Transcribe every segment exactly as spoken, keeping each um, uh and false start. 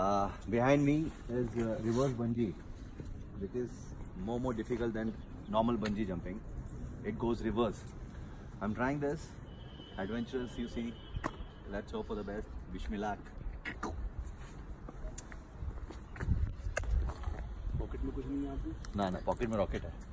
Uh, behind me is uh, reverse bungee, which is more more difficult than normal bungee jumping. It goes reverse. I'm trying this. Adventurous, you see. Let's hope for the best. Wish me luck. Pocket में कुछ नहीं है आपके? ना ना pocket में rocket है.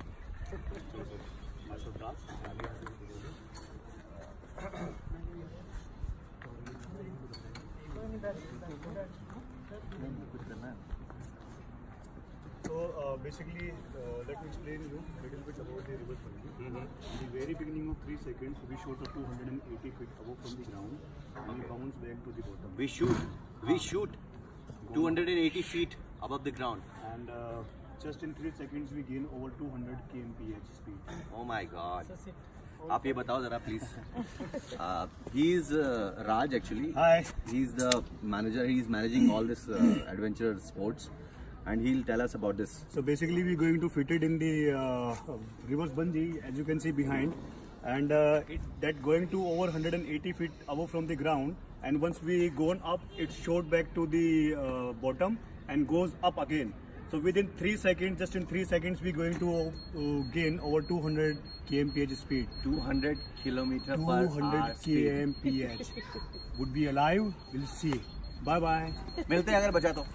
So uh, basically, uh, let me explain you a little bit about the reverse bungee. Mm-hmm. In the very beginning of three seconds, we shoot up two hundred eighty feet above from the ground, and we bounce back to the bottom. We shoot. We shoot. two hundred eighty feet above the ground. And uh, just in three seconds, we gain over two hundred kilometers per hour speed. Oh my God. आप ये बताओ जरा please. Uh, he is uh, Raj actually. Hi. He is the manager. He is managing all this uh, adventure sports, and he'll tell us about this. So basically, we're going to fit it in the uh, reverse bungee, as you can see behind, and uh, it, that going to over one hundred eighty feet above from the ground. And once we gone up, it's shot back to the uh, bottom and goes up again. So within three seconds, just in three seconds, we're going to uh, gain over two hundred kilometers per hour speed. two hundred kilometers per hour two hundred kilometers per hour. Would be alive? We'll see. Bye bye. मिलते हैं अगर बचा तो.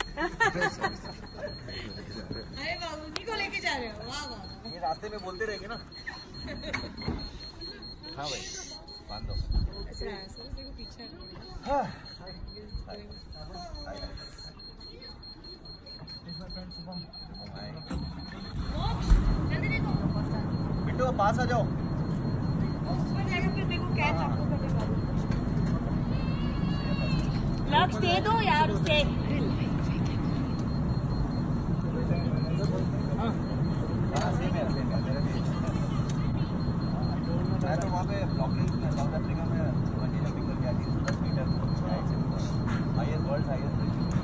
अरे बाबू जी को लेके जा रहे हो? वाह वाह. ये रास्ते में बोलते रहेंगे ना. हाँ भाई. बांध दो. अच्छा सर देखो पीछे. हाँ. जल्दी देखो. बिट्टू पास आ जाओ. ऊपर जाएगा फिर देखो कैच आपको करने वाली. लक्ष्य दे दो यार उसे. मैं तो वहाँ पे ब्लॉगिंग साउथ अफ्रीका में बंजी जंपिंग करके आई थी दस मीटर हाईएस्ट वर्ल्ड हाईएस्ट.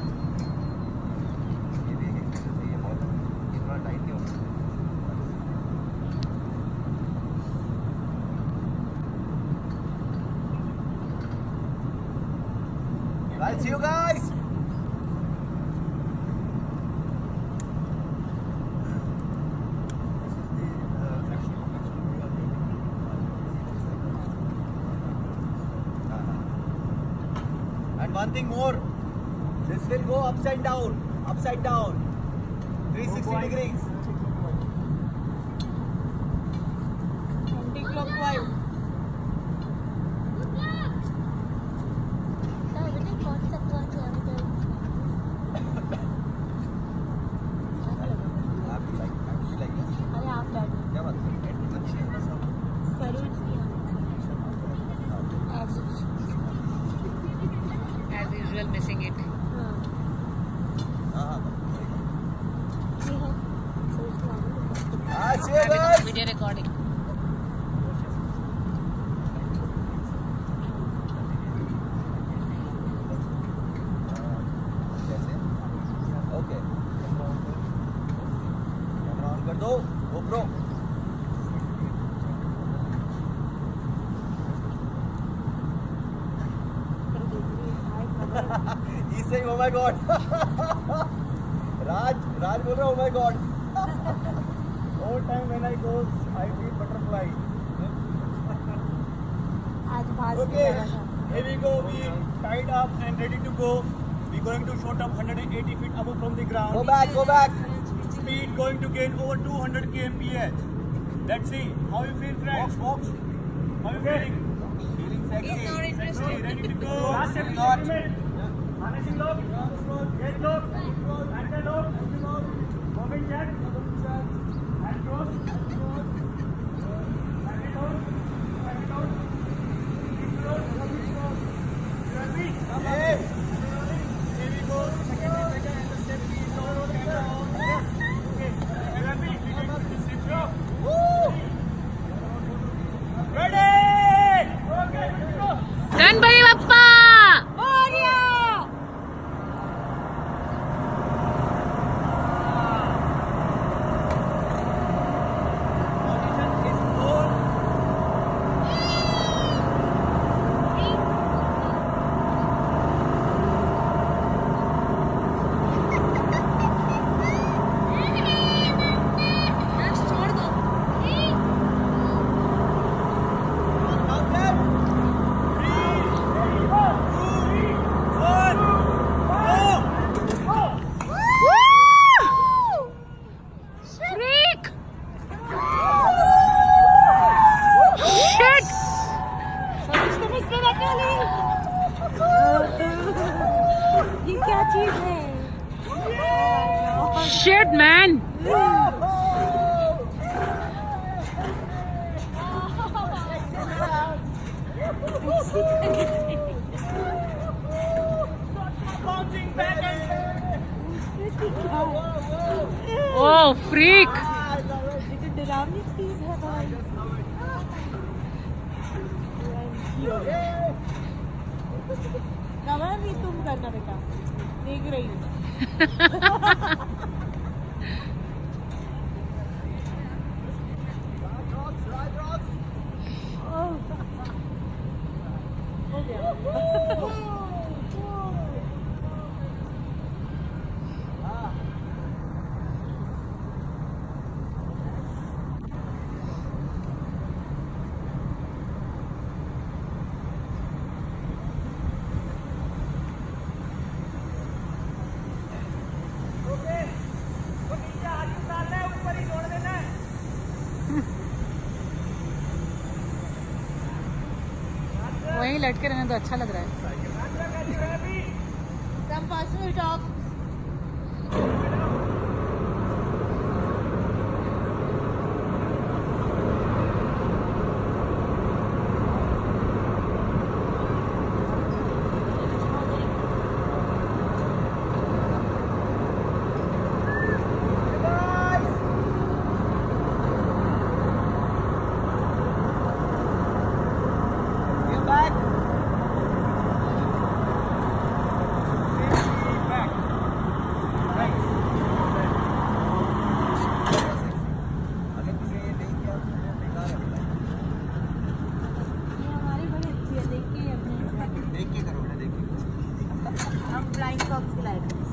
ये भी एक चीज़ है, ये बहुत इतना टाइट नहीं होता. I'll see you guys. And one thing more, this will go upside down, upside down, three hundred sixty degrees. Anti-clockwise. क्या बात है? As usual, missing it. Ah, see you guys. Video recording. Okay. Camera on कर दो. GoPro. He's saying, "Oh my God." Raj, Raj बोल रहा है, "Oh my God." All time when I go, I feel butterfly. Okay, here we go. We tied up and ready to go. We're going to shoot up one hundred eighty feet above from the ground. Go back, go back. Speed going to gain over two hundred kilometers per hour. Let's see how you feel, friends. Box, box. How you feeling? Feeling sexy. He's not interested. Ready to go. Last step, Not. harnessing lock, gate lock, angle lock, moving jack, hand cross, hand it on, hand it on, keep close, you are weak. Hey. Here we go, second step, second and the step is on, camera on. Okay, you are weak, we take the step drop. Woo. Ready? Okay, let's go. Ganpati Bappa Morya. shit, man. Oh, freak. कमर भी तुम करना बेटा, देख रही हूँ। हो गया। वहीं लटके रहने तो अच्छा लग रहा है। Some personal talk. हम फ्लाइंग फॉक्स खिलाए थे।